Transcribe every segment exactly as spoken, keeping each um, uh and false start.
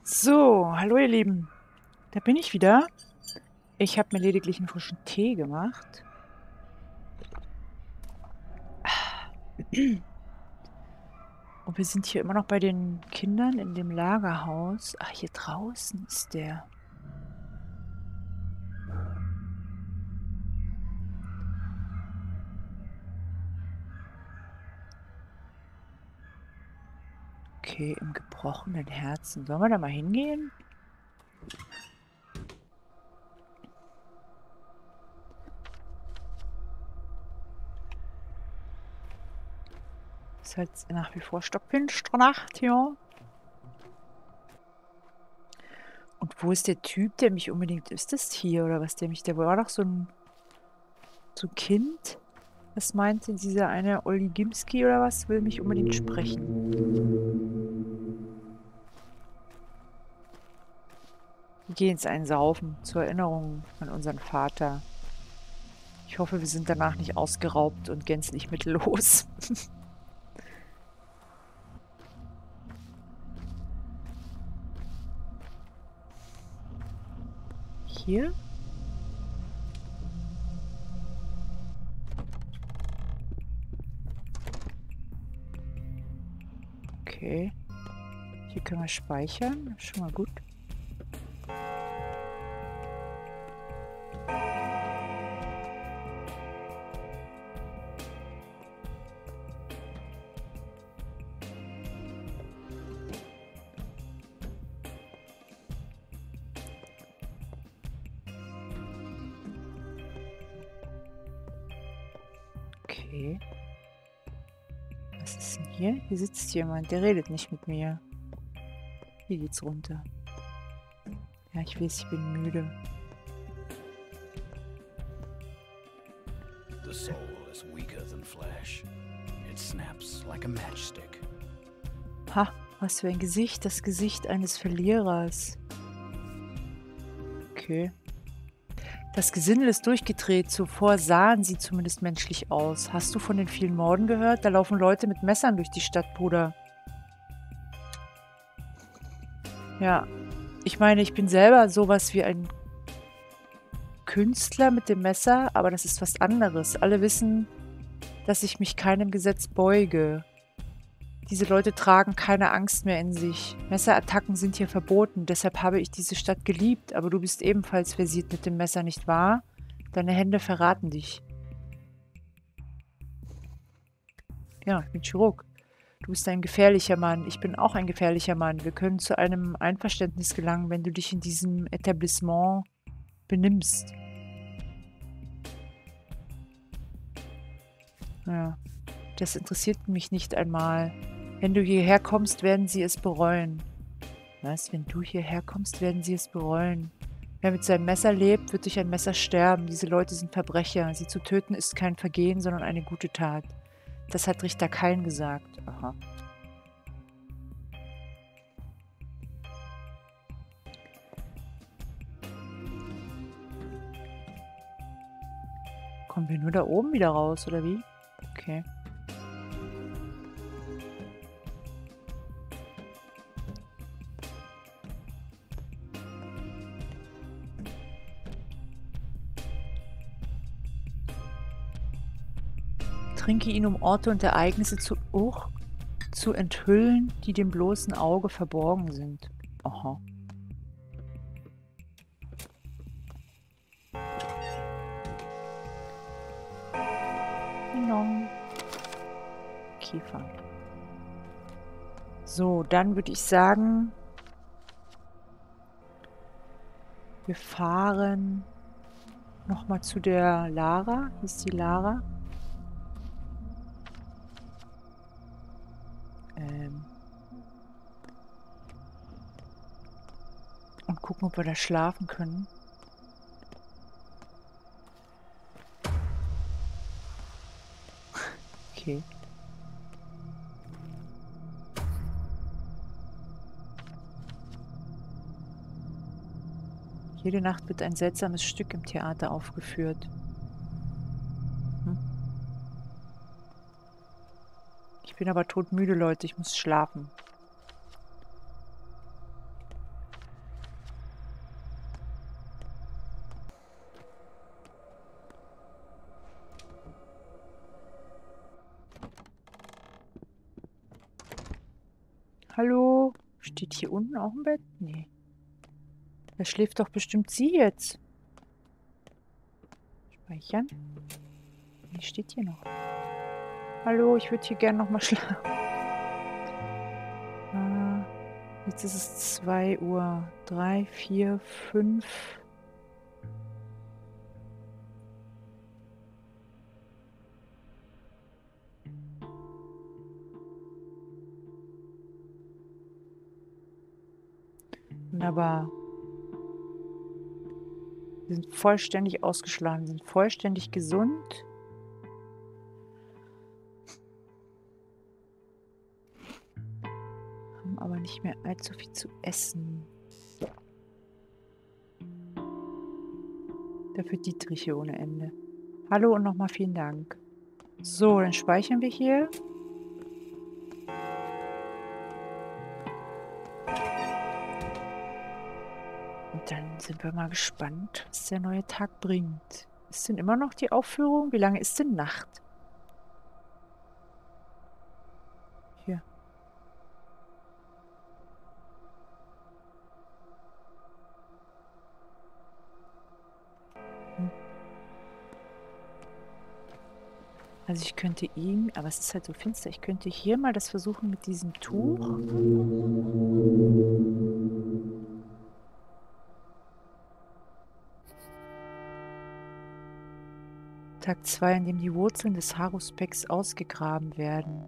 So, hallo ihr Lieben. Da bin ich wieder. Ich habe mir lediglich einen frischen Tee gemacht. Und wir sind hier immer noch bei den Kindern in dem Lagerhaus. Ach, hier draußen ist der. Okay, im gebrochenen Herzen. Sollen wir da mal hingehen? Ist halt nach wie vor stockfinstere Nacht, ja. Und wo ist der Typ, der mich unbedingt... Ist das hier oder was? Der mich... Der war doch so ein... So ein Kind. Was meinte dieser eine Olli Gimski oder was? Will mich unbedingt sprechen. Wir gehen ins Einsaufen zur Erinnerung an unseren Vater. Ich hoffe, wir sind danach nicht ausgeraubt und gänzlich mittellos. Hier? Okay. Hier können wir speichern. Schon mal gut. Okay. Was ist denn hier? Hier sitzt jemand, der redet nicht mit mir. Hier geht's runter. Ja, ich weiß, ich bin müde. The soul is weaker than flesh. It snaps like a matchstick. Ha, was für ein Gesicht. Das Gesicht eines Verlierers. Okay. Das Gesindel ist durchgedreht. Zuvor sahen sie zumindest menschlich aus. Hast du von den vielen Morden gehört? Da laufen Leute mit Messern durch die Stadt, Bruder. Ja, ich meine, ich bin selber sowas wie ein Künstler mit dem Messer, aber das ist was anderes. Alle wissen, dass ich mich keinem Gesetz beuge. Diese Leute tragen keine Angst mehr in sich. Messerattacken sind hier verboten, deshalb habe ich diese Stadt geliebt, aber du bist ebenfalls versiert mit dem Messer, nicht wahr? Deine Hände verraten dich. Ja, ich bin Chirurg. Du bist ein gefährlicher Mann. Ich bin auch ein gefährlicher Mann. Wir können zu einem Einverständnis gelangen, wenn du dich in diesem Etablissement benimmst. Ja, das interessiert mich nicht einmal. Wenn du hierher kommst, werden sie es bereuen. Was? Wenn du hierher kommst, werden sie es bereuen. Wer mit seinem Messer lebt, wird durch ein Messer sterben. Diese Leute sind Verbrecher. Sie zu töten ist kein Vergehen, sondern eine gute Tat. Das hat Richter Kain gesagt. Aha. Kommen wir nur da oben wieder raus, oder wie? Okay. Trinke ihn, um Orte und Ereignisse zu, oh, zu enthüllen, die dem bloßen Auge verborgen sind. Aha. Kiefer. So, dann würde ich sagen, wir fahren nochmal zu der Lara. Hier ist die Lara. Ähm und gucken, ob wir da schlafen können. Okay. Jede Nacht wird ein seltsames Stück im Theater aufgeführt. Hm. Ich bin aber todmüde, Leute. Ich muss schlafen. Hallo? Steht hier unten auch ein Bett? Nee. Da schläft doch bestimmt sie jetzt. Speichern. Nee, steht hier noch. Hallo, ich würde hier gerne nochmal schlafen. Ah, jetzt ist es zwei Uhr. drei, vier, fünf. Wunderbar. Sie sind vollständig ausgeschlafen, sind vollständig gesund. Haben aber nicht mehr allzu viel zu essen. Dafür Dietriche ohne Ende. Hallo und nochmal vielen Dank. So, dann speichern wir hier. Und dann sind wir mal gespannt, was der neue Tag bringt. Ist denn immer noch die Aufführung? Wie lange ist denn Nacht? Hier. Hm. Also ich könnte ihm, aber es ist halt so finster, ich könnte hier mal das versuchen mit diesem Tuch. Tag zwei, in dem die Wurzeln des Haruspecks ausgegraben werden.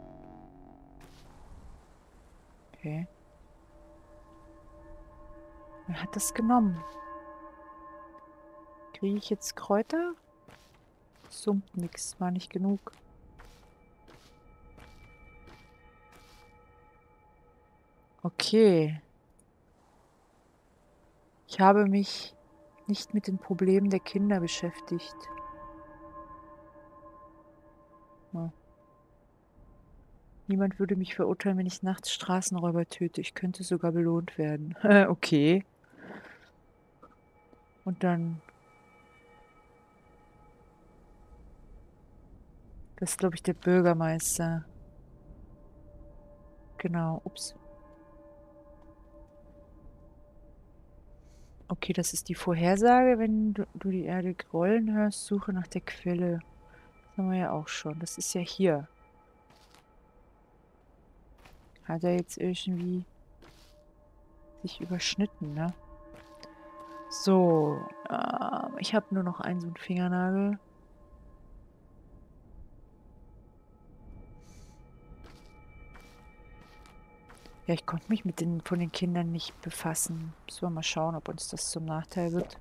Okay. Wer hat das genommen? Kriege ich jetzt Kräuter? Summt nix, war nicht genug. Okay. Ich habe mich nicht mit den Problemen der Kinder beschäftigt. Ja. Niemand würde mich verurteilen, wenn ich nachts Straßenräuber töte. Ich könnte sogar belohnt werden. Okay. Und dann... Das ist, glaube ich, der Bürgermeister. Genau. Ups. Okay, das ist die Vorhersage. Wenn du, du die Erde grollen hörst, suche nach der Quelle. Das haben wir ja auch schon. Das ist ja hier. Hat er jetzt irgendwie sich überschnitten, ne? So. Äh, ich habe nur noch einen so einen Fingernagel. Ja, ich konnte mich mit den von den Kindern nicht befassen. Müssen wir mal schauen, ob uns das zum Nachteil wird.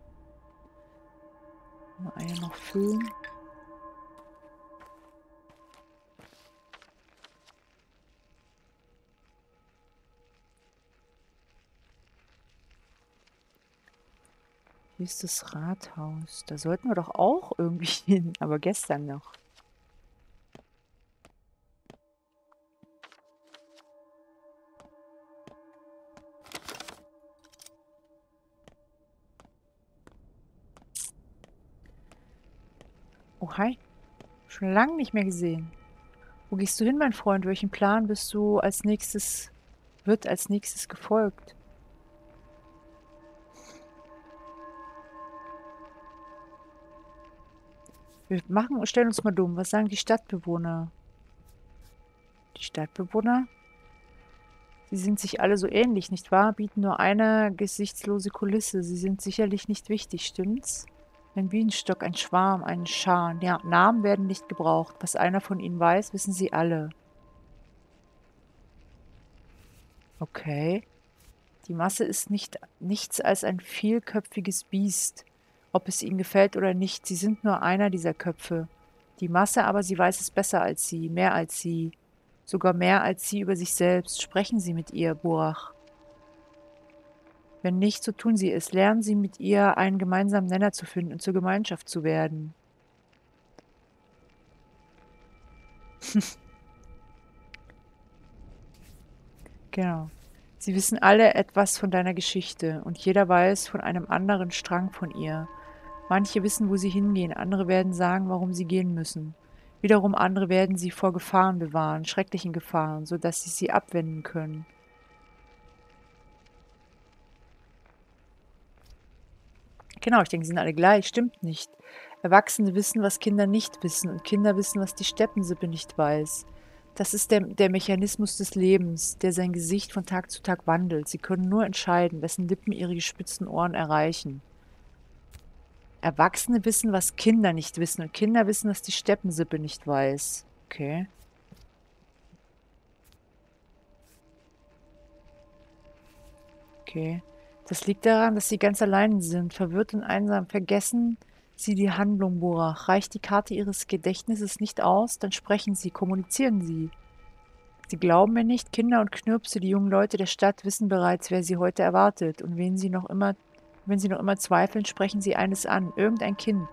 Mal eine noch füllen. Hier ist das Rathaus. Da sollten wir doch auch irgendwie hin, aber gestern noch. Oh, hi. Schon lange nicht mehr gesehen. Wo gehst du hin, mein Freund? Welchen Plan bist du als nächstes, wird als nächstes gefolgt? Wir machen und stellen uns mal dumm. Was sagen die Stadtbewohner? Die Stadtbewohner? Sie sind sich alle so ähnlich, nicht wahr? Bieten nur eine gesichtslose Kulisse. Sie sind sicherlich nicht wichtig, stimmt's? Ein Bienenstock, ein Schwarm, ein Schar. Ja, Namen werden nicht gebraucht. Was einer von ihnen weiß, wissen sie alle. Okay. Die Masse ist nicht, nichts als ein vielköpfiges Biest. Ob es ihnen gefällt oder nicht, sie sind nur einer dieser Köpfe. Die Masse aber, sie weiß es besser als sie, mehr als sie. Sogar mehr als sie über sich selbst. Sprechen Sie mit ihr, Burach. Wenn nicht, so tun Sie es. Lernen Sie mit ihr, einen gemeinsamen Nenner zu finden und zur Gemeinschaft zu werden. Genau. Sie wissen alle etwas von deiner Geschichte und jeder weiß von einem anderen Strang von ihr. Manche wissen, wo sie hingehen, andere werden sagen, warum sie gehen müssen. Wiederum andere werden sie vor Gefahren bewahren, schrecklichen Gefahren, sodass sie sie abwenden können. Genau, ich denke, sie sind alle gleich. Stimmt nicht. Erwachsene wissen, was Kinder nicht wissen, und Kinder wissen, was die Steppensippe nicht weiß. Das ist der, der Mechanismus des Lebens, der sein Gesicht von Tag zu Tag wandelt. Sie können nur entscheiden, wessen Lippen ihre gespitzten Ohren erreichen. Erwachsene wissen, was Kinder nicht wissen, und Kinder wissen, was die Steppensippe nicht weiß. Okay. Okay. Das liegt daran, dass sie ganz allein sind, verwirrt und einsam. Vergessen sie die Handlung, Borach. Reicht die Karte ihres Gedächtnisses nicht aus, dann sprechen sie, kommunizieren sie. Sie glauben mir nicht, Kinder und Knirpse, die jungen Leute der Stadt, wissen bereits, wer sie heute erwartet. Und wen sie noch immer, wenn sie noch immer zweifeln, sprechen sie eines an. Irgendein Kind.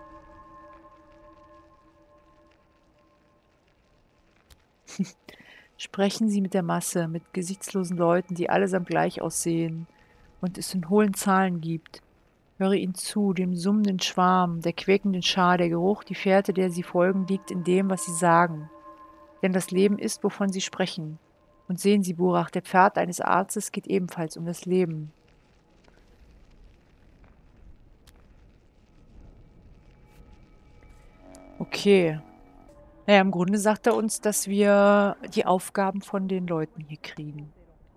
Sprechen sie mit der Masse, mit gesichtslosen Leuten, die allesamt gleich aussehen und es in hohlen Zahlen gibt. Höre ihnen zu, dem summenden Schwarm, der quäkenden Schar, der Geruch, die Fährte, der sie folgen, liegt in dem, was sie sagen. Denn das Leben ist, wovon sie sprechen. Und sehen Sie, Borach, der Pfad eines Arztes geht ebenfalls um das Leben. Okay. Naja, im Grunde sagt er uns, dass wir die Aufgaben von den Leuten hier kriegen.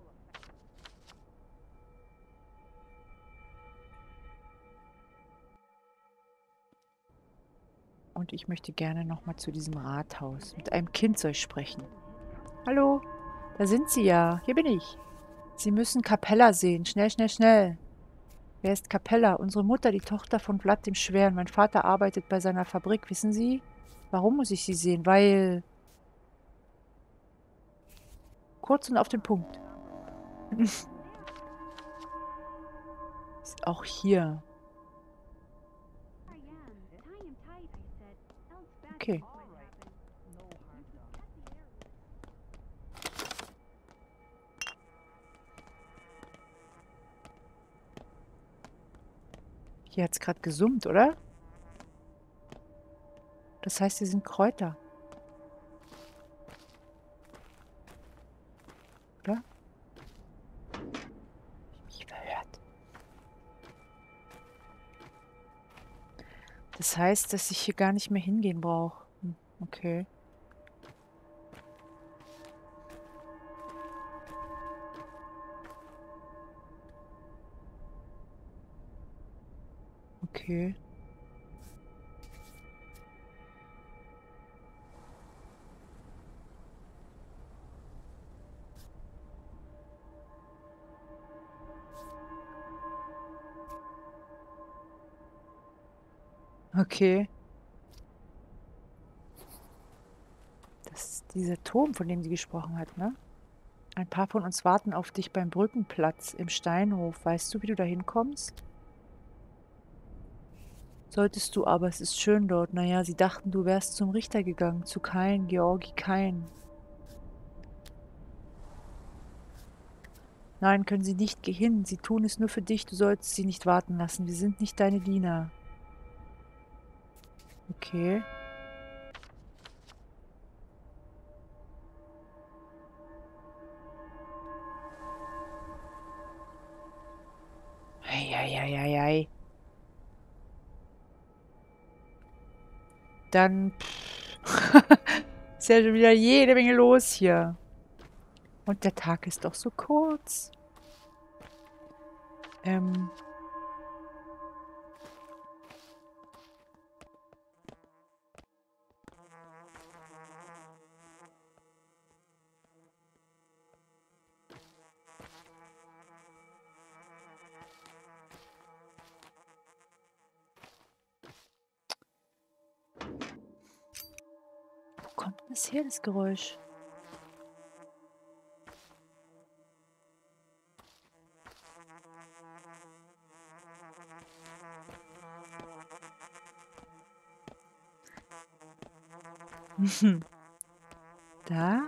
Und ich möchte gerne nochmal zu diesem Rathaus. Mit einem Kind soll ich sprechen. Hallo, da sind Sie ja. Hier bin ich. Sie müssen Capella sehen. Schnell, schnell, schnell. Wer ist Capella? Unsere Mutter, die Tochter von Vlad dem Schweren. Mein Vater arbeitet bei seiner Fabrik. Wissen Sie? Warum muss ich sie sehen? Weil... Kurz und auf den Punkt. Ist auch hier. Okay. Hier hat es gerade gesummt, oder? Das heißt, hier sind Kräuter. Oder? Ich mich verhört. Das heißt, dass ich hier gar nicht mehr hingehen brauche. Hm, okay. Okay. Okay. Das ist dieser Turm, von dem sie gesprochen hat, ne? Ein paar von uns warten auf dich beim Brückenplatz im Steinhof. Weißt du, wie du da hinkommst? Solltest du aber, es ist schön dort. Naja, sie dachten, du wärst zum Richter gegangen, zu Kain, Georgi Kain. Nein, können sie nicht. Geh hin. Sie tun es nur für dich. Du sollst sie nicht warten lassen. Wir sind nicht deine Diener. Okay. Eieieiei. Dann ist ja schon wieder jede Menge los hier. Und der Tag ist doch so kurz. Ähm. Wo kommt denn das her, das Geräusch? Da?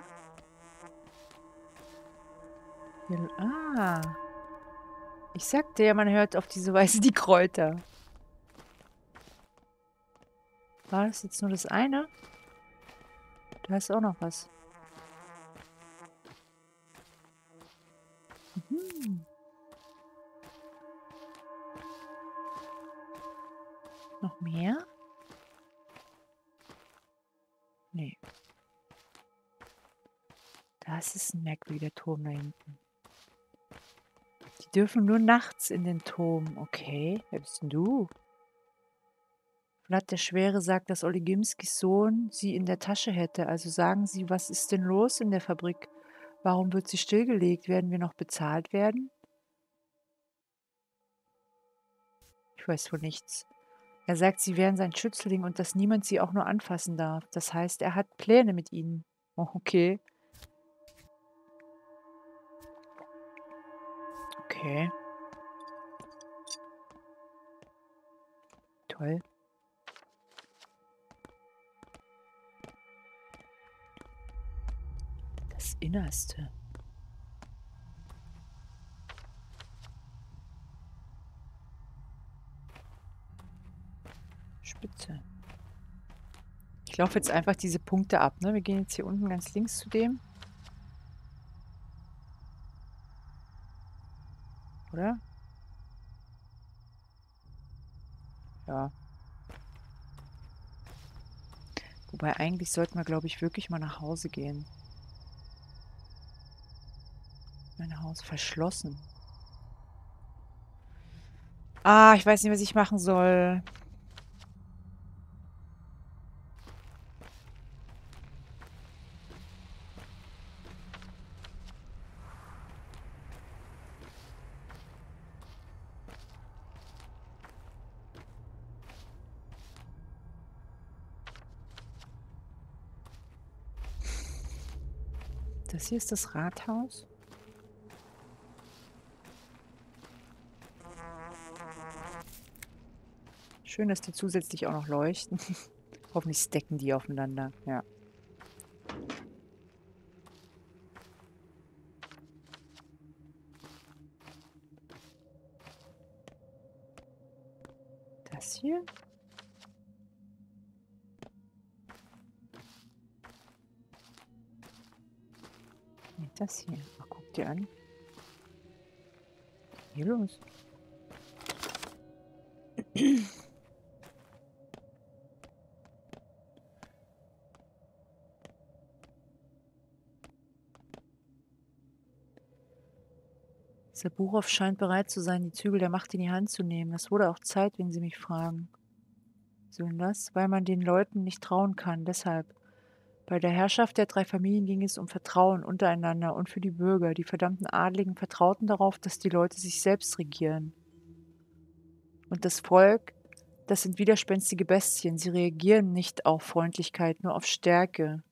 Hier, ah. Ich sagte ja, man hört auf diese Weise die Kräuter. War das jetzt nur das eine? Da ist auch noch was. Mhm. Noch mehr? Nee. Das ist ein merkwürdiger Turm da hinten. Die dürfen nur nachts in den Turm. Okay, wer bist denn du? Vlad der Schwere sagt, dass Olegimskis Sohn sie in der Tasche hätte. Also sagen Sie, was ist denn los in der Fabrik? Warum wird sie stillgelegt? Werden wir noch bezahlt werden? Ich weiß von nichts. Er sagt, sie wären sein Schützling und dass niemand sie auch nur anfassen darf. Das heißt, er hat Pläne mit ihnen. Oh, okay. Okay. Toll. Das Innerste. Spitze. Ich laufe jetzt einfach diese Punkte ab, ne? Wir gehen jetzt hier unten ganz links zu dem. Oder? Ja. Wobei eigentlich sollten wir, glaube ich, wirklich mal nach Hause gehen. Mein Haus verschlossen. Ah, ich weiß nicht, was ich machen soll. Das hier ist das Rathaus. Schön, dass die zusätzlich auch noch leuchten. Hoffentlich stacken die aufeinander. Ja. Das hier? Nee, das hier. Ach, guck dir an. Was ist hier los? Saburov scheint bereit zu sein, die Zügel der Macht in die Hand zu nehmen. Das wurde auch Zeit, wenn Sie mich fragen. So denn das? Weil man den Leuten nicht trauen kann. Deshalb. Bei der Herrschaft der drei Familien ging es um Vertrauen untereinander und für die Bürger. Die verdammten Adligen vertrauten darauf, dass die Leute sich selbst regieren. Und das Volk, das sind widerspenstige Bestien. Sie reagieren nicht auf Freundlichkeit, nur auf Stärke.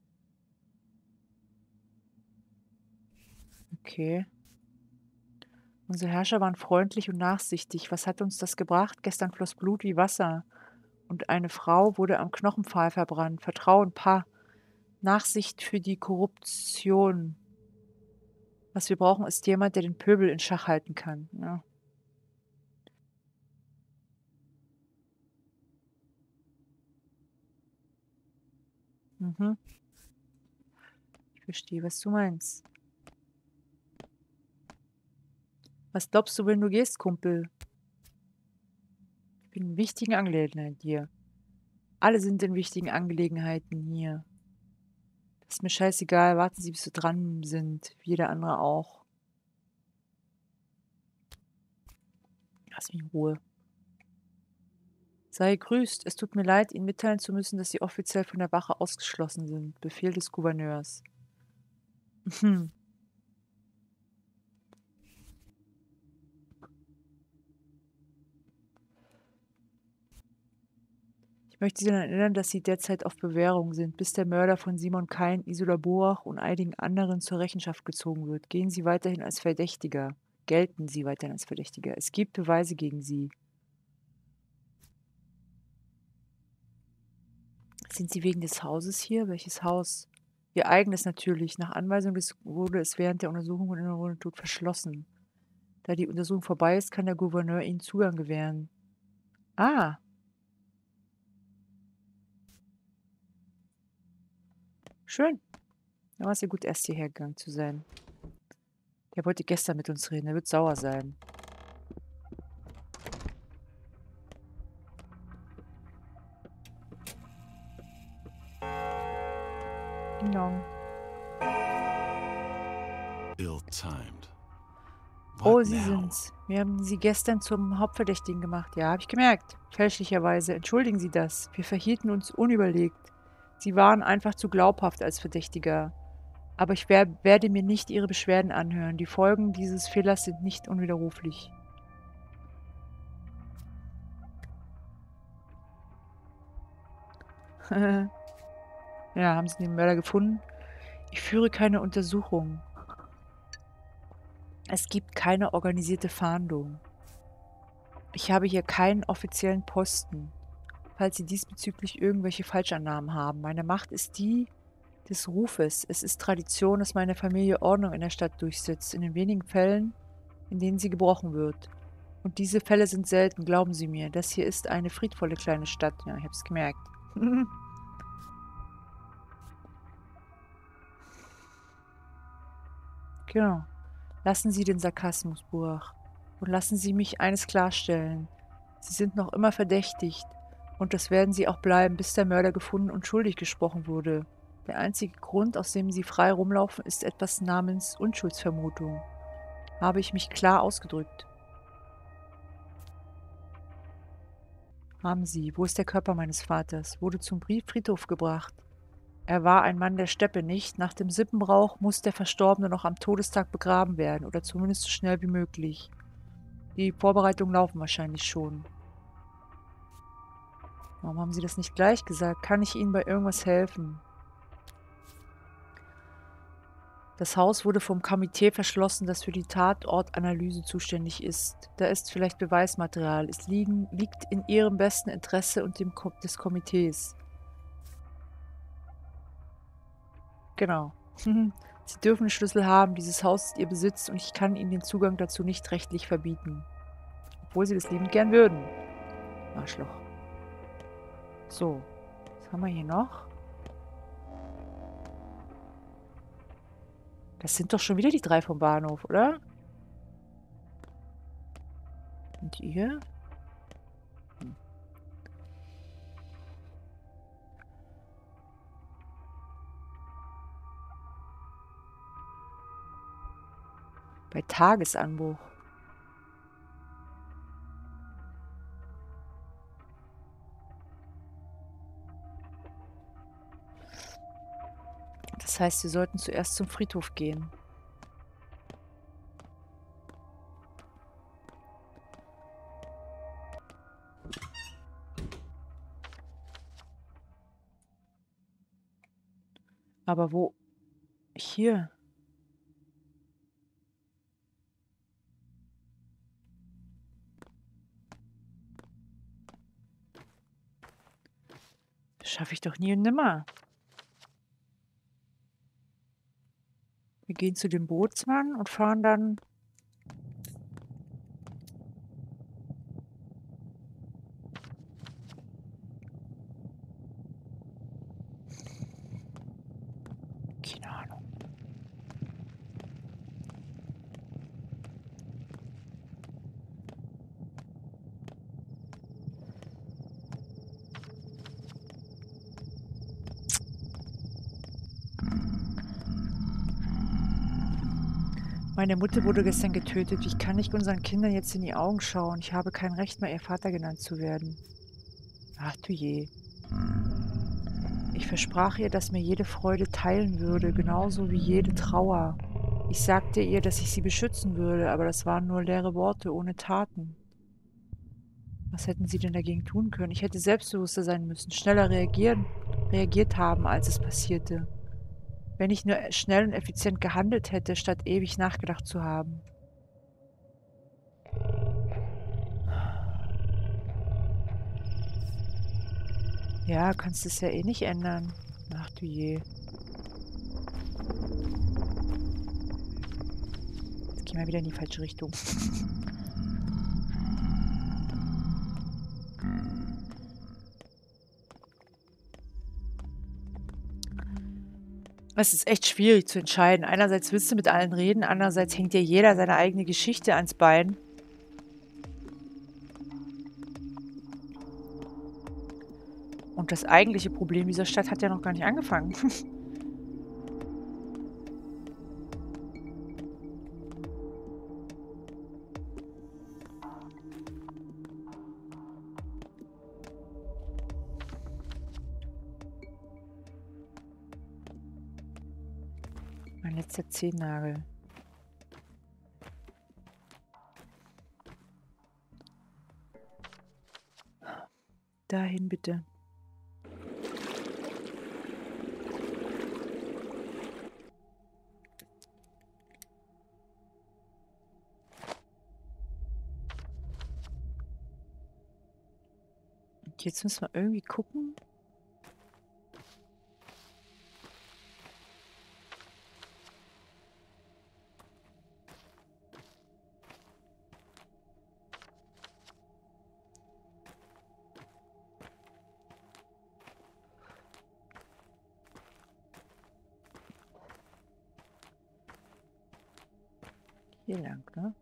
Okay. Unsere Herrscher waren freundlich und nachsichtig. Was hat uns das gebracht? Gestern floss Blut wie Wasser. Und eine Frau wurde am Knochenpfahl verbrannt. Vertrauen, Pah. Nachsicht für die Korruption. Was wir brauchen, ist jemand, der den Pöbel in Schach halten kann. Ja. Mhm. Ich verstehe, was du meinst. Was glaubst du, wenn du gehst, Kumpel? Ich bin in wichtigen Angelegenheiten hier. Alle sind in wichtigen Angelegenheiten hier. Das ist mir scheißegal. Warten Sie, bis wir dran sind. Wie jeder andere auch. Lass mich in Ruhe. Sei gegrüßt. Es tut mir leid, Ihnen mitteilen zu müssen, dass Sie offiziell von der Wache ausgeschlossen sind. Befehl des Gouverneurs. Hm. Ich möchte Sie daran erinnern, dass Sie derzeit auf Bewährung sind, bis der Mörder von Simon Kain, Isola Borach und einigen anderen zur Rechenschaft gezogen wird. Gehen Sie weiterhin als Verdächtiger. Gelten Sie weiterhin als Verdächtiger. Es gibt Beweise gegen Sie. Sind Sie wegen des Hauses hier? Welches Haus? Ihr eigenes natürlich. Nach Anweisung des wurde es während der Untersuchung und in der Runde tot verschlossen. Da die Untersuchung vorbei ist, kann der Gouverneur Ihnen Zugang gewähren. Ah. Schön. Da war es ja gut, erst hierher gegangen zu sein. Der wollte gestern mit uns reden. Der wird sauer sein. Ding dong. Ill-timed. Oh, What Sie now? sind's. Wir haben Sie gestern zum Hauptverdächtigen gemacht. Ja, habe ich gemerkt. Fälschlicherweise. Entschuldigen Sie das. Wir verhielten uns unüberlegt. Sie waren einfach zu glaubhaft als Verdächtiger. Aber ich wer werde mir nicht Ihre Beschwerden anhören. Die Folgen dieses Fehlers sind nicht unwiderruflich. Ja, haben Sie den Mörder gefunden? Ich führe keine Untersuchung. Es gibt keine organisierte Fahndung. Ich habe hier keinen offiziellen Posten, falls Sie diesbezüglich irgendwelche Falschannahmen haben. Meine Macht ist die des Rufes. Es ist Tradition, dass meine Familie Ordnung in der Stadt durchsetzt, in den wenigen Fällen, in denen sie gebrochen wird. Und diese Fälle sind selten, glauben Sie mir. Das hier ist eine friedvolle kleine Stadt. Ja, ich habe es gemerkt. Genau. Lassen Sie den Sarkasmus, Buach. Und lassen Sie mich eines klarstellen. Sie sind noch immer verdächtigt. Und das werden Sie auch bleiben, bis der Mörder gefunden und schuldig gesprochen wurde. Der einzige Grund, aus dem Sie frei rumlaufen, ist etwas namens Unschuldsvermutung. Habe ich mich klar ausgedrückt? Haben Sie. Wo ist der Körper meines Vaters? Wurde zum Friedhof gebracht. Er war ein Mann der Steppe, nicht? Nach dem Sippenbrauch muss der Verstorbene noch am Todestag begraben werden, oder zumindest so schnell wie möglich. Die Vorbereitungen laufen wahrscheinlich schon. Warum haben Sie das nicht gleich gesagt? Kann ich Ihnen bei irgendwas helfen? Das Haus wurde vom Komitee verschlossen, das für die Tatortanalyse zuständig ist. Da ist vielleicht Beweismaterial. Es liegen, liegt in Ihrem besten Interesse und dem Ko des Komitees. Genau. Sie dürfen den Schlüssel haben. Dieses Haus ist Ihr Besitz und ich kann Ihnen den Zugang dazu nicht rechtlich verbieten. Obwohl Sie das liebend gern würden. Arschloch. So. Was haben wir hier noch? Das sind doch schon wieder die drei vom Bahnhof, oder? Und ihr? Hm. Bei Tagesanbruch. Das heißt, wir sollten zuerst zum Friedhof gehen. Aber wo? Hier. Das schaffe ich doch nie und nimmer. Wir gehen zu dem Bootsmann und fahren dann... Keine Ahnung. Meine Mutter wurde gestern getötet. Ich kann nicht unseren Kindern jetzt in die Augen schauen. Ich habe kein Recht mehr, ihr Vater genannt zu werden. Ach du je. Ich versprach ihr, dass mir jede Freude teilen würde, genauso wie jede Trauer. Ich sagte ihr, dass ich sie beschützen würde, aber das waren nur leere Worte, ohne Taten. Was hätten sie denn dagegen tun können? Ich hätte selbstbewusster sein müssen, schneller reagieren, reagiert haben, als es passierte. Wenn ich nur schnell und effizient gehandelt hätte, statt ewig nachgedacht zu haben. Ja, kannst es ja eh nicht ändern. Ach du je. Jetzt gehen wir wieder in die falsche Richtung. Es ist echt schwierig zu entscheiden. Einerseits willst du mit allen reden, andererseits hängt dir jeder seine eigene Geschichte ans Bein. Und das eigentliche Problem dieser Stadt hat ja noch gar nicht angefangen. Mein letzter Zehennagel. Dahin bitte. Und jetzt müssen wir irgendwie gucken. Hier lang, ne?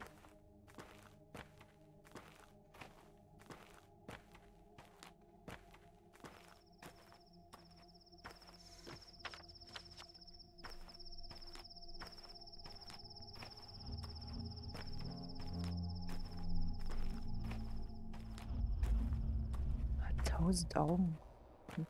Hat tausend Augen. Hm.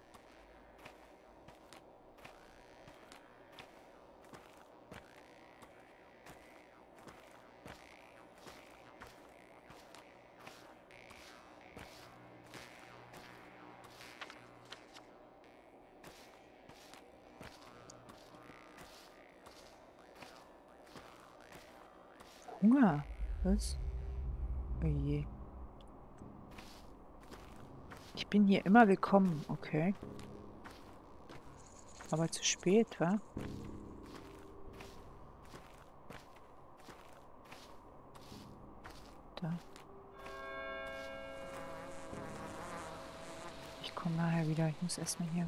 Hunger. Was? Oh je. Ich bin hier immer willkommen, okay. Aber zu spät, wa? Da. Ich komme nachher wieder. Ich muss erstmal hier.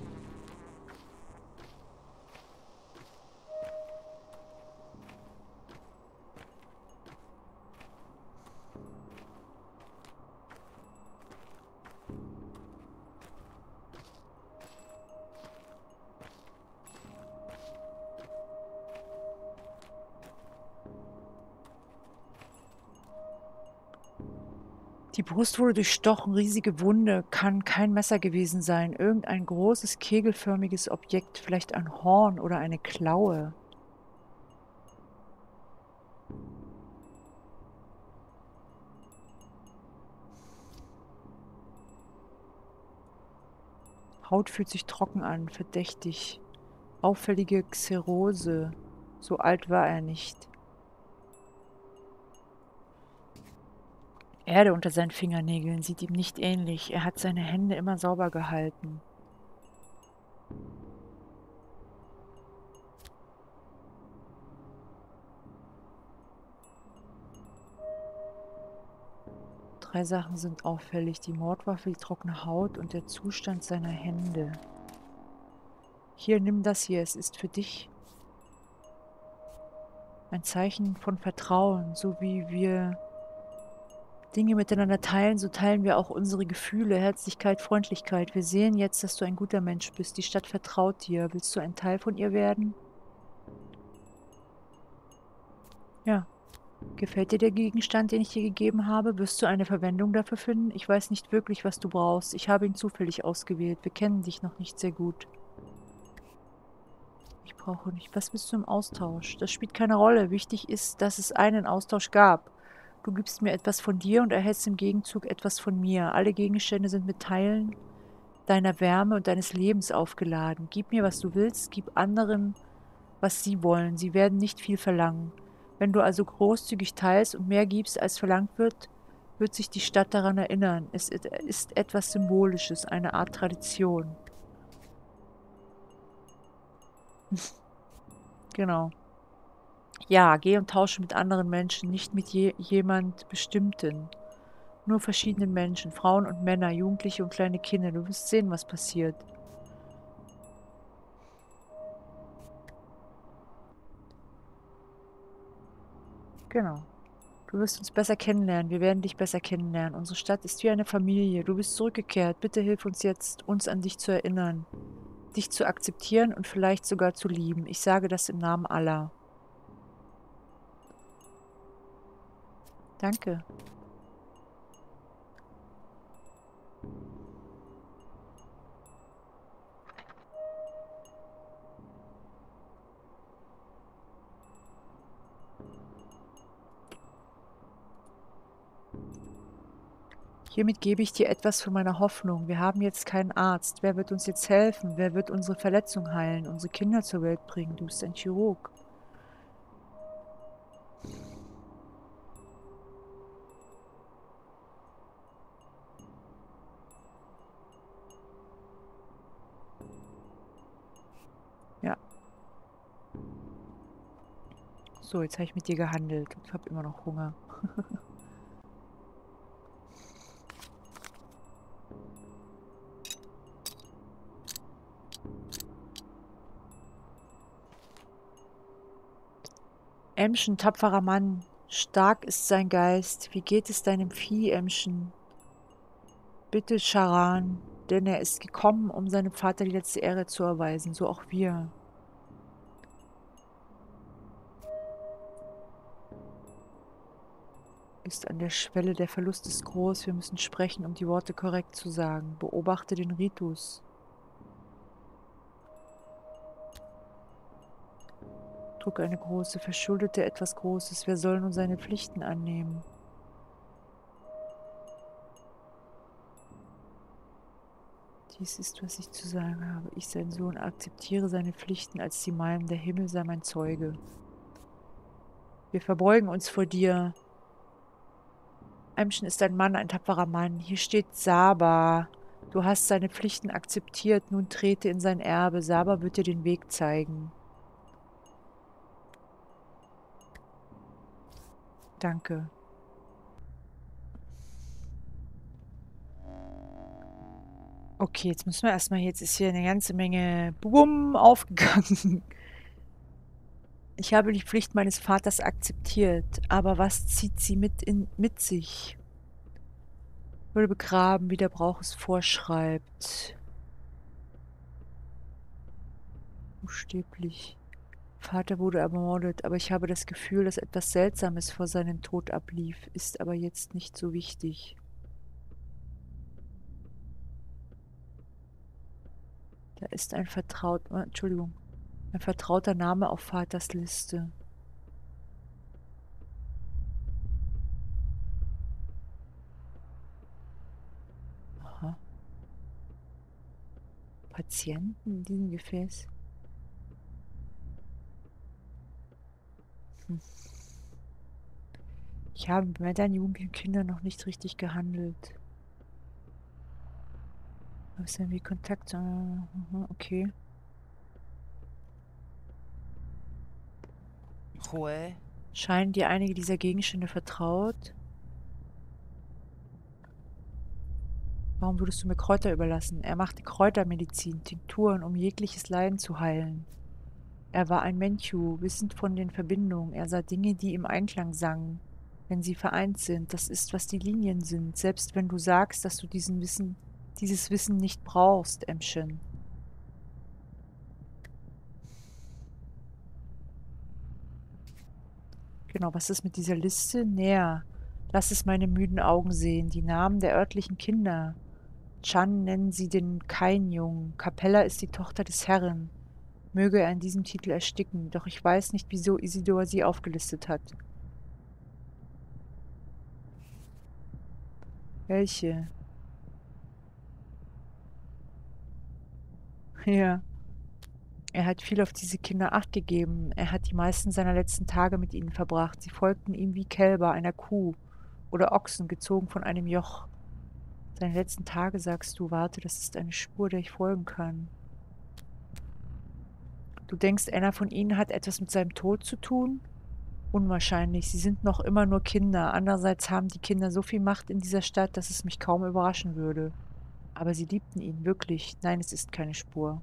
Die Brust wurde durchstochen, riesige Wunde, kann kein Messer gewesen sein. Irgendein großes, kegelförmiges Objekt, vielleicht ein Horn oder eine Klaue. Haut fühlt sich trocken an, verdächtig. Auffällige Xerose. So alt war er nicht. Erde unter seinen Fingernägeln sieht ihm nicht ähnlich. Er hat seine Hände immer sauber gehalten. Drei Sachen sind auffällig. Die Mordwaffe, die trockene Haut und der Zustand seiner Hände. Hier, nimm das hier. Es ist für dich. Ein Zeichen von Vertrauen. So wie wir Dinge miteinander teilen, so teilen wir auch unsere Gefühle, Herzlichkeit, Freundlichkeit. Wir sehen jetzt, dass du ein guter Mensch bist. Die Stadt vertraut dir. Willst du ein Teil von ihr werden? Ja. Gefällt dir der Gegenstand, den ich dir gegeben habe? Wirst du eine Verwendung dafür finden? Ich weiß nicht wirklich, was du brauchst. Ich habe ihn zufällig ausgewählt. Wir kennen dich noch nicht sehr gut. Ich brauche nicht. Was bist du im Austausch? Das spielt keine Rolle. Wichtig ist, dass es einen Austausch gab. Du gibst mir etwas von dir und erhältst im Gegenzug etwas von mir. Alle Gegenstände sind mit Teilen deiner Wärme und deines Lebens aufgeladen. Gib mir, was du willst. Gib anderen, was sie wollen. Sie werden nicht viel verlangen. Wenn du also großzügig teilst und mehr gibst, als verlangt wird, wird sich die Stadt daran erinnern. Es ist etwas Symbolisches, eine Art Tradition. Genau. Ja, geh und tausche mit anderen Menschen, nicht mit je jemand Bestimmten. Nur verschiedenen Menschen, Frauen und Männer, Jugendliche und kleine Kinder. Du wirst sehen, was passiert. Genau. Du wirst uns besser kennenlernen. Wir werden dich besser kennenlernen. Unsere Stadt ist wie eine Familie. Du bist zurückgekehrt. Bitte hilf uns jetzt, uns an dich zu erinnern, dich zu akzeptieren und vielleicht sogar zu lieben. Ich sage das im Namen Allah. Danke. Hiermit gebe ich dir etwas von meiner Hoffnung. Wir haben jetzt keinen Arzt. Wer wird uns jetzt helfen? Wer wird unsere Verletzung heilen, unsere Kinder zur Welt bringen? Du bist ein Chirurg. Ja. So, jetzt habe ich mit dir gehandelt und habe immer noch Hunger. Emschen, tapferer Mann, stark ist sein Geist. Wie geht es deinem Vieh, Emschen? Bitte, Charan, denn er ist gekommen, um seinem Vater die letzte Ehre zu erweisen, so auch wir. Ist an der Schwelle, der Verlust ist groß, wir müssen sprechen, um die Worte korrekt zu sagen. Beobachte den Ritus. Druck eine große, verschuldete etwas Großes. Wer soll nun seine Pflichten annehmen? Dies ist, was ich zu sagen habe. Ich, sein Sohn, akzeptiere seine Pflichten als die meinen. Der Himmel sei mein Zeuge. Wir verbeugen uns vor dir. Emschen ist ein Mann, ein tapferer Mann. Hier steht Saba. Du hast seine Pflichten akzeptiert. Nun trete in sein Erbe. Saba wird dir den Weg zeigen. Danke. Okay, jetzt müssen wir erstmal, jetzt ist hier eine ganze Menge Bumm aufgegangen. Ich habe die Pflicht meines Vaters akzeptiert, aber was zieht sie mit, in, mit sich? Würde begraben, wie der Brauch es vorschreibt. Buchstäblich. Vater wurde ermordet, aber ich habe das Gefühl, dass etwas Seltsames vor seinem Tod ablief, ist aber jetzt nicht so wichtig. Da ist ein vertraut, äh, Entschuldigung, ein vertrauter Name auf Vaters Liste. Aha. Patienten in diesem Gefäß? Hm. Ich habe bei deinen jugendlichen Kindern noch nicht richtig gehandelt. Was ist denn wie Kontakt? Uh, okay. Scheinen dir einige dieser Gegenstände vertraut? Warum würdest du mir Kräuter überlassen? Er machte Kräutermedizin, Tinkturen, um jegliches Leiden zu heilen. Er war ein Menchu, wissend von den Verbindungen. Er sah Dinge, die im Einklang sangen, wenn sie vereint sind. Das ist, was die Linien sind, selbst wenn du sagst, dass du diesen Wissen, dieses Wissen nicht brauchst, Emschen. Genau, was ist mit dieser Liste? Näher. Lass es meine müden Augen sehen. Die Namen der örtlichen Kinder. Chan nennen sie den Kain-Jungen. Capella ist die Tochter des Herren. Möge er in diesem Titel ersticken, doch ich weiß nicht, wieso Isidor sie aufgelistet hat. Welche? Ja. Er hat viel auf diese Kinder Acht gegeben. Er hat die meisten seiner letzten Tage mit ihnen verbracht. Sie folgten ihm wie Kälber einer Kuh oder Ochsen, gezogen von einem Joch. Seine letzten Tage, sagst du, warte, das ist eine Spur, der ich folgen kann. Du denkst, einer von ihnen hat etwas mit seinem Tod zu tun? Unwahrscheinlich, sie sind noch immer nur Kinder. Andererseits haben die Kinder so viel Macht in dieser Stadt, dass es mich kaum überraschen würde. Aber sie liebten ihn, wirklich. Nein, es ist keine Spur.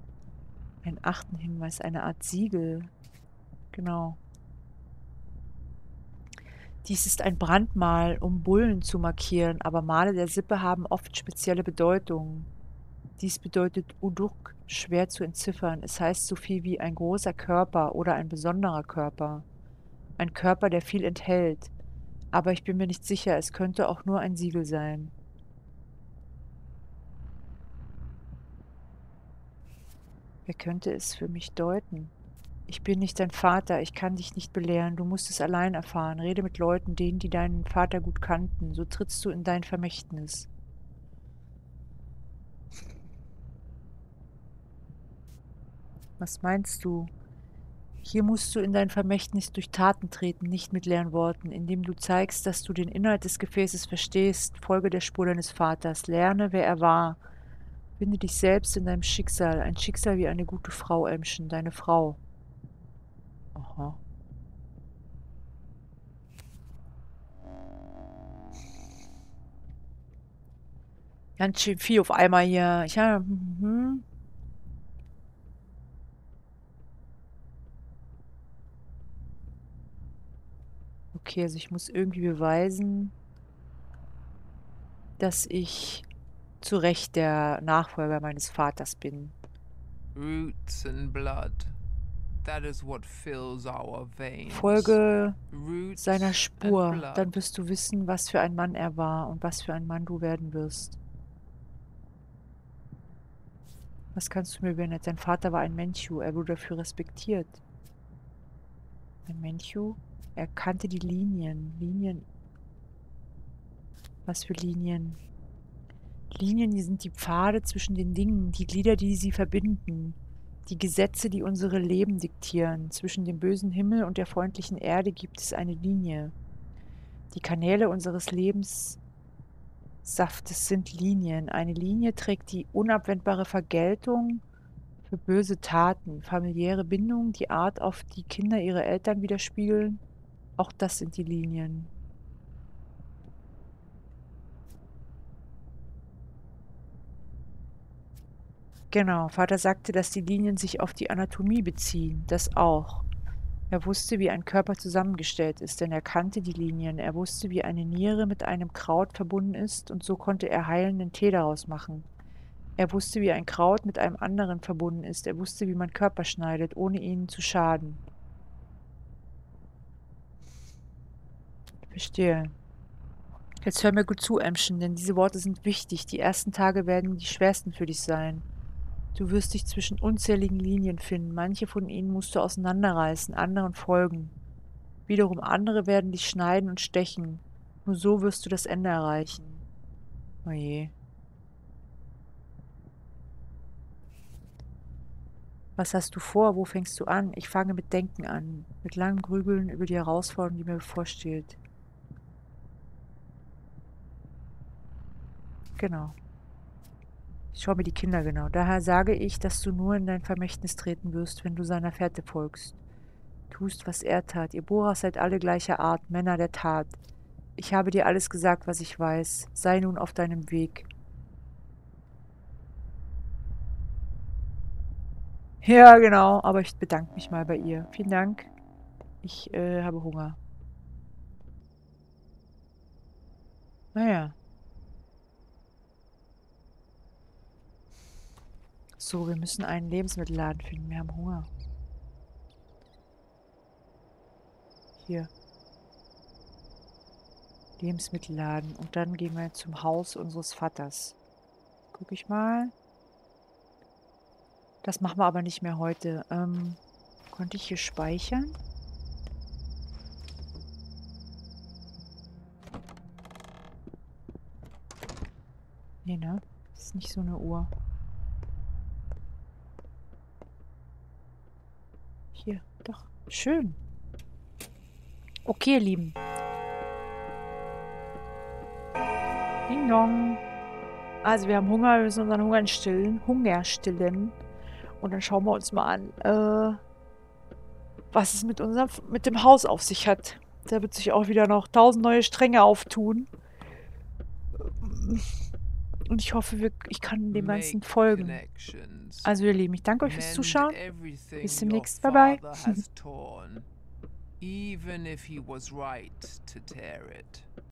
Ein achten Hinweis, eine Art Siegel. Genau. Dies ist ein Brandmal, um Bullen zu markieren, aber Male der Sippe haben oft spezielle Bedeutungen. Dies bedeutet Uduk, schwer zu entziffern. Es heißt so viel wie ein großer Körper oder ein besonderer Körper. Ein Körper, der viel enthält. Aber ich bin mir nicht sicher, es könnte auch nur ein Siegel sein. Wer könnte es für mich deuten? Ich bin nicht dein Vater, ich kann dich nicht belehren, du musst es allein erfahren. Rede mit Leuten, denen, die deinen Vater gut kannten, so trittst du in dein Vermächtnis. Was meinst du? Hier musst du in dein Vermächtnis durch Taten treten, nicht mit leeren Worten, indem du zeigst, dass du den Inhalt des Gefäßes verstehst, folge der Spur deines Vaters, lerne, wer er war. Finde dich selbst in deinem Schicksal, ein Schicksal wie eine gute Frau, Elmchen, deine Frau. Aha. Ganz schön viel auf einmal hier. Ich habe... Mhm. Okay, also ich muss irgendwie beweisen, dass ich zu Recht der Nachfolger meines Vaters bin. Roots and blood. That is what fills our veins. Folge Roots seiner and Spur, blood. dann wirst du wissen, was für ein Mann er war und was für ein Mann du werden wirst. Was kannst du mir übernehmen? Sein Vater war ein Menchu, er wurde dafür respektiert. Ein Menchu? Er kannte die Linien. Linien. Was für Linien? Linien, die sind die Pfade zwischen den Dingen, die Glieder, die sie verbinden. Die Gesetze, die unsere Leben diktieren. Zwischen dem bösen Himmel und der freundlichen Erde gibt es eine Linie. Die Kanäle unseres Lebenssaftes sind Linien. Eine Linie trägt die unabwendbare Vergeltung für böse Taten, familiäre Bindungen, die Art, auf die Kinder ihre Eltern widerspiegeln. Auch das sind die Linien. Genau, Vater sagte, dass die Linien sich auf die Anatomie beziehen. Das auch. Er wusste, wie ein Körper zusammengestellt ist, denn er kannte die Linien. Er wusste, wie eine Niere mit einem Kraut verbunden ist, und so konnte er heilenden Tee daraus machen. Er wusste, wie ein Kraut mit einem anderen verbunden ist. Er wusste, wie man Körper schneidet, ohne ihnen zu schaden. Verstehe. Jetzt hör mir gut zu, Ämmchen, denn diese Worte sind wichtig. Die ersten Tage werden die schwersten für dich sein. Du wirst dich zwischen unzähligen Linien finden. Manche von ihnen musst du auseinanderreißen, anderen folgen. Wiederum andere werden dich schneiden und stechen. Nur so wirst du das Ende erreichen. Oje. Was hast du vor? Wo fängst du an? Ich fange mit Denken an. Mit langem Grübeln über die Herausforderung, die mir bevorsteht. Genau. Ich schaue mir die Kinder genau. Daher sage ich, dass du nur in dein Vermächtnis treten wirst, wenn du seiner Fährte folgst. Tust, was er tat. Ihr Bohras seid alle gleicher Art, Männer der Tat. Ich habe dir alles gesagt, was ich weiß. Sei nun auf deinem Weg. Ja, genau, aber ich bedanke mich mal bei ihr. Vielen Dank. Ich äh, habe Hunger. Naja. So, wir müssen einen Lebensmittelladen finden. Wir haben Hunger. Hier. Lebensmittelladen. Und dann gehen wir zum Haus unseres Vaters. Guck ich mal. Das machen wir aber nicht mehr heute. Ähm, konnte ich hier speichern? Nee, ne? Das ist nicht so eine Uhr. Hier, doch. Schön. Okay, ihr Lieben. Ding dong. Also wir haben Hunger, wir müssen unseren Hunger stillen. Hunger stillen. Und dann schauen wir uns mal an, äh, was es mit unserem, mit dem Haus auf sich hat. Da wird sich auch wieder noch tausend neue Stränge auftun. Und ich hoffe, wir, ich kann dem Ganzen folgen. Also ihr Lieben, ich danke euch fürs Zuschauen. Bis demnächst. Bye bye. Even if he was right to tear it.